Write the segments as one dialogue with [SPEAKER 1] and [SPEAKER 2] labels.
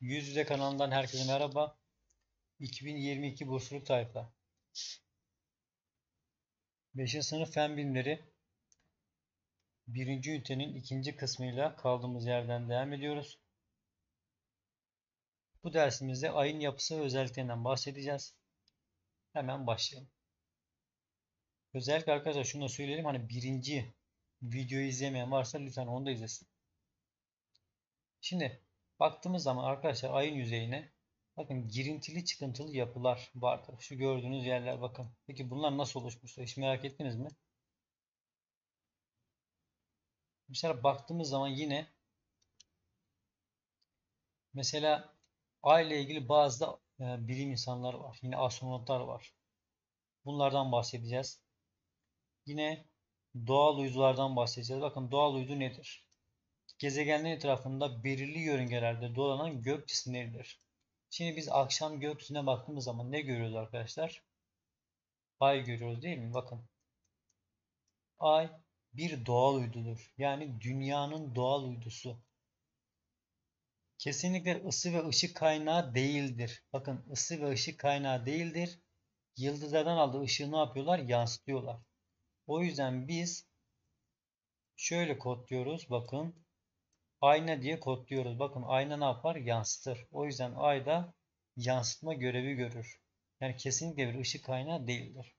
[SPEAKER 1] Yüz Yüze kanalından herkese merhaba. 2022 bursluluk tayfa. 5. sınıf fen bilimleri 1. ünitenin 2. kısmıyla kaldığımız yerden devam ediyoruz. Bu dersimizde ayın yapısı ve özelliklerinden bahsedeceğiz. Hemen başlayalım. Özellikle arkadaşlar şunu da söyleyelim. Hani birinci videoyu izlemeyen varsa lütfen onu da izlesin. Şimdi baktığımız zaman arkadaşlar ayın yüzeyine bakın girintili çıkıntılı yapılar vardır. Şu gördüğünüz yerler bakın. Peki bunlar nasıl oluşmuşlar? Hiç merak ettiniz mi? Mesela baktığımız zaman yine mesela ay ile ilgili bazı da bilim insanları var. Yine astronotlar var. Bunlardan bahsedeceğiz. Yine doğal uydulardan bahsedeceğiz. Bakın doğal uydu nedir? Gezegenlerin etrafında belirli yörüngelerde dolanan gök cisimleridir. Şimdi biz akşam gökyüzüne baktığımız zaman ne görüyoruz arkadaşlar? Ay görüyoruz değil mi? Bakın. Ay bir doğal uydudur. Yani dünyanın doğal uydusu. Kesinlikle ısı ve ışık kaynağı değildir. Bakın ısı ve ışık kaynağı değildir. Yıldızlardan aldığı ışığı ne yapıyorlar? Yansıtıyorlar. O yüzden biz şöyle kodluyoruz. Bakın ayna diye kodluyoruz. Bakın ayna ne yapar? Yansıtır. O yüzden ayda yansıtma görevi görür. Yani kesinlikle bir ışık kaynağı değildir.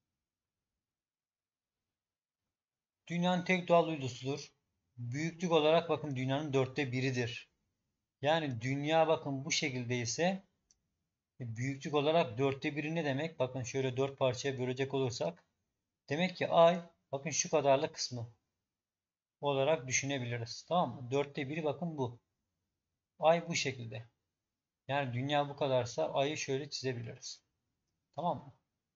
[SPEAKER 1] Dünyanın tek doğal uydusudur. Büyüklük olarak bakın dünyanın 1/4'idir. Yani dünya bakın bu şekilde ise büyüklük olarak 1/4 ne demek? Bakın şöyle 4 parçaya bölecek olursak demek ki ay bakın şu kadarlık kısmı olarak düşünebiliriz. Tamam mı? 1/4 bakın bu. Ay bu şekilde. Yani dünya bu kadarsa ayı şöyle çizebiliriz. Tamam mı?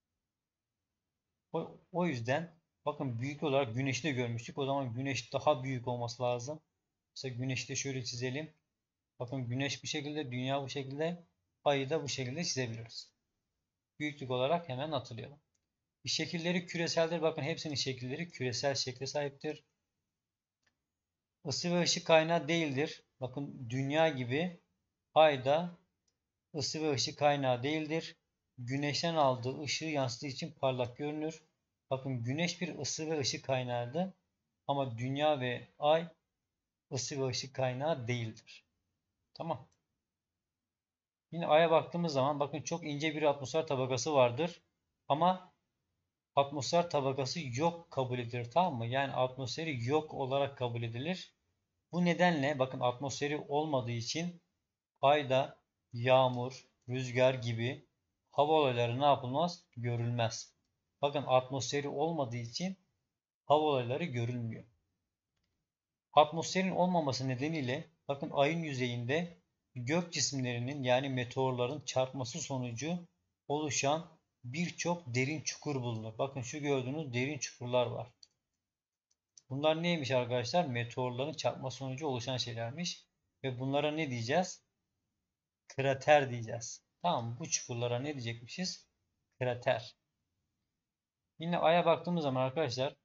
[SPEAKER 1] O yüzden bakın büyük olarak güneşi de görmüştük. O zaman güneş daha büyük olması lazım. Mesela güneşi de şöyle çizelim. Bakın güneş bu şekilde, dünya bu şekilde, ayı da bu şekilde çizebiliriz. Büyüklük olarak hemen hatırlayalım. Şekilleri küreseldir. Bakın hepsinin şekilleri küresel şekle sahiptir. Isı ve ışık kaynağı değildir. Bakın dünya gibi ay da ısı ve ışık kaynağı değildir. Güneşten aldığı ışığı yansıttığı için parlak görünür. Bakın güneş bir ısı ve ışık kaynağıdır. Ama dünya ve ay ısı ve ışık kaynağı değildir. Tamam. Yine aya baktığımız zaman bakın çok ince bir atmosfer tabakası vardır. Ama atmosfer tabakası yok kabul edilir. Tamam mı? Yani atmosferi yok olarak kabul edilir. Bu nedenle bakın atmosferi olmadığı için ayda yağmur, rüzgar gibi hava olayları ne yapılmaz? Görülmez. Bakın atmosferi olmadığı için hava olayları görülmüyor. Atmosferin olmaması nedeniyle bakın ayın yüzeyinde gök cisimlerinin yani meteorların çarpması sonucu oluşan birçok derin çukur bulunur. Bakın şu gördüğünüz derin çukurlar var. Bunlar neymiş arkadaşlar? Meteorların çarpma sonucu oluşan şeylermiş. Ve bunlara ne diyeceğiz? Krater diyeceğiz. Tamam mı? Bu çukurlara ne diyecekmişiz? Krater. Yine Ay'a baktığımız zaman arkadaşlar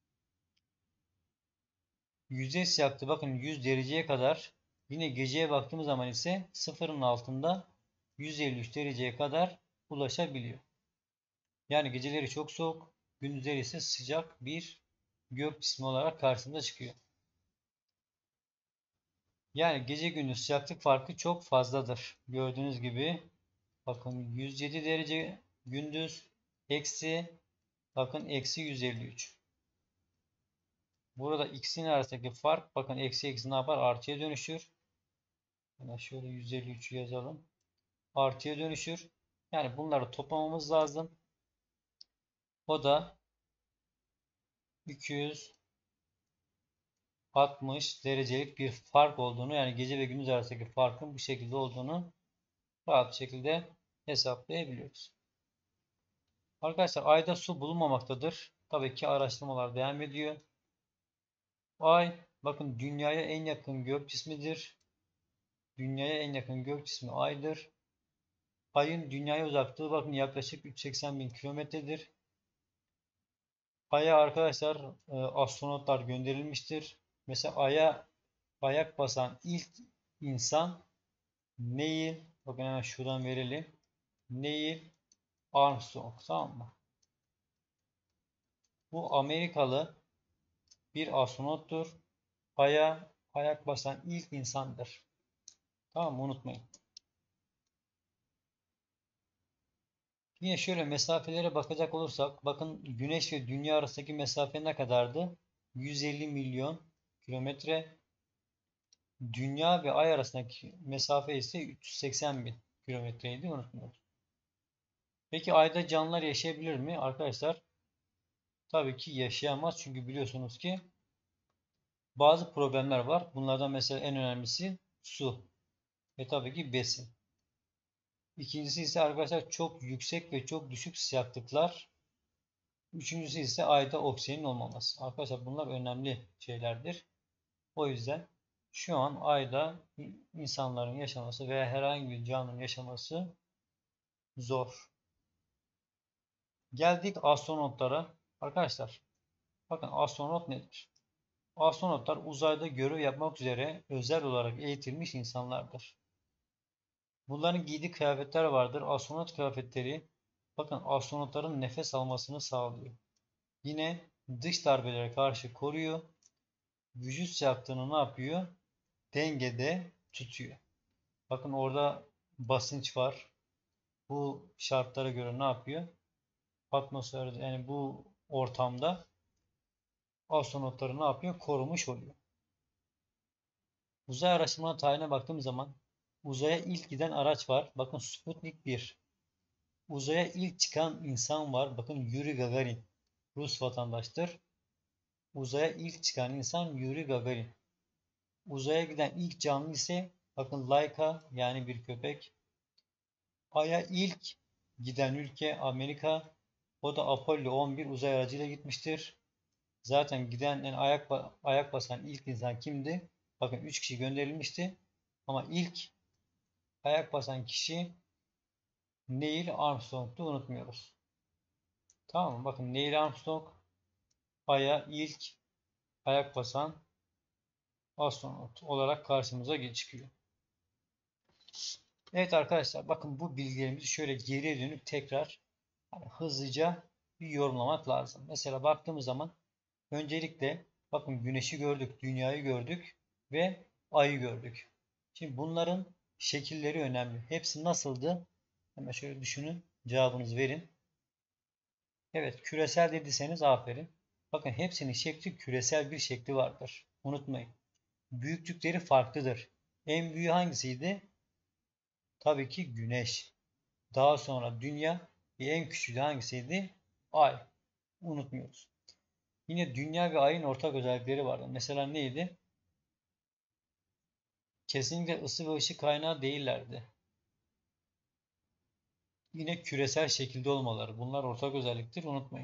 [SPEAKER 1] yüzey sıcaklığı bakın 100 dereceye kadar, yine geceye baktığımız zaman ise sıfırın altında 153 dereceye kadar ulaşabiliyor. Yani geceleri çok soğuk, gündüzleri ise sıcak bir gök cismi olarak karşımıza çıkıyor. Yani gece gündüz sıcaklık farkı çok fazladır. Gördüğünüz gibi bakın 107 derece gündüz, eksi bakın eksi 153. Burada ikisinin arasındaki fark bakın eksi eksi ne yapar? Artıya dönüşür. Hemen şöyle 153'ü yazalım. Artıya dönüşür. Yani bunları toplamamız lazım. O da 260 derecelik bir fark olduğunu, yani gece ve gündüz arasındaki farkın bu şekilde olduğunu rahat bir şekilde hesaplayabiliyoruz. Arkadaşlar ayda su bulunmamaktadır. Tabii ki araştırmalar devam ediyor. Ay bakın dünyaya en yakın gök cismidir. Dünyaya en yakın gök cismi aydır. Ayın dünyaya uzaklığı bakın yaklaşık 380 bin kilometredir. Ay'a arkadaşlar astronotlar gönderilmiştir. Mesela Ay'a ayak basan ilk insan Neil, bakın hemen şuradan verelim. Neil Armstrong, tamam mı? Bu Amerikalı bir astronottur. Ay'a ayak basan ilk insandır. Tamam mı? Unutmayın. Yine şöyle mesafelere bakacak olursak, bakın Güneş ve Dünya arasındaki mesafe ne kadardı? 150 milyon kilometre. Dünya ve Ay arasındaki mesafe ise 380 bin kilometreydi. Unutmayın. Peki Ay'da canlılar yaşayabilir mi? Arkadaşlar tabii ki yaşayamaz. Çünkü biliyorsunuz ki bazı problemler var. Bunlardan mesela en önemlisi su ve tabii ki besin. İkincisi ise arkadaşlar çok yüksek ve çok düşük sıcaklıklar. Üçüncüsü ise ayda oksijenin olmaması. Arkadaşlar bunlar önemli şeylerdir. O yüzden şu an ayda insanların yaşaması veya herhangi bir canlının yaşaması zor. Geldik astronotlara. Arkadaşlar bakın astronot nedir? Astronotlar uzayda görev yapmak üzere özel olarak eğitilmiş insanlardır. Bunların giydiği kıyafetler vardır. Astronot kıyafetleri bakın astronotların nefes almasını sağlıyor. Yine dış darbelere karşı koruyor. Vücut sıcaklığını ne yapıyor? Dengede tutuyor. Bakın orada basınç var. Bu şartlara göre ne yapıyor? Atmosferde yani bu ortamda astronotları ne yapıyor? Korumuş oluyor. Uzay araştırma tarihine baktığım zaman uzaya ilk giden araç var. Bakın Sputnik 1. Uzaya ilk çıkan insan var. Bakın Yuri Gagarin. Rus vatandaştır. Uzaya ilk çıkan insan Yuri Gagarin. Uzaya giden ilk canlı ise bakın Laika yani bir köpek. Ay'a ilk giden ülke Amerika. O da Apollo 11 uzay aracıyla gitmiştir. Zaten giden yani ayak basan ilk insan kimdi? Bakın 3 kişi gönderilmişti. Ama ilk ayak basan kişi Neil Armstrong'tu, unutmuyoruz. Tamam mı? Bakın Neil Armstrong Ay'a ilk ayak basan astronot olarak karşımıza çıkıyor. Evet arkadaşlar bakın bu bilgilerimizi şöyle geriye dönüp tekrar hızlıca bir yorumlamak lazım. Mesela baktığımız zaman öncelikle bakın Güneş'i gördük, Dünya'yı gördük ve Ay'ı gördük. Şimdi bunların şekilleri önemli. Hepsi nasıldı? Hemen şöyle düşünün, cevabınızı verin. Evet, küresel dediyseniz aferin. Bakın hepsinin şekli küresel bir şekli vardır. Unutmayın. Büyüklükleri farklıdır. En büyüğü hangisiydi? Tabii ki Güneş. Daha sonra Dünya ve en küçüğü hangisiydi? Ay. Unutmuyoruz. Yine Dünya ve Ay'ın ortak özellikleri vardı. Mesela neydi? Kesinlikle ısı ve ışık kaynağı değillerdi. Yine küresel şekilde olmaları. Bunlar ortak özelliktir. Unutmayın.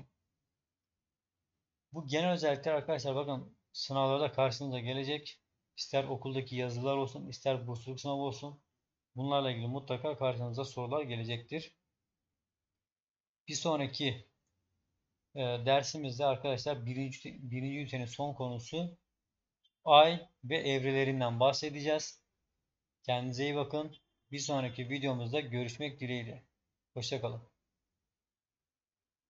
[SPEAKER 1] Bu genel özellikler arkadaşlar bakın sınavlarda karşınıza gelecek. İster okuldaki yazılar olsun, ister bursluluk sınavı olsun. Bunlarla ilgili mutlaka karşınıza sorular gelecektir. Bir sonraki dersimizde arkadaşlar birinci ünitenin son konusu Ay ve evrelerinden bahsedeceğiz. Kendinize iyi bakın. Bir sonraki videomuzda görüşmek dileğiyle. Hoşça kalın.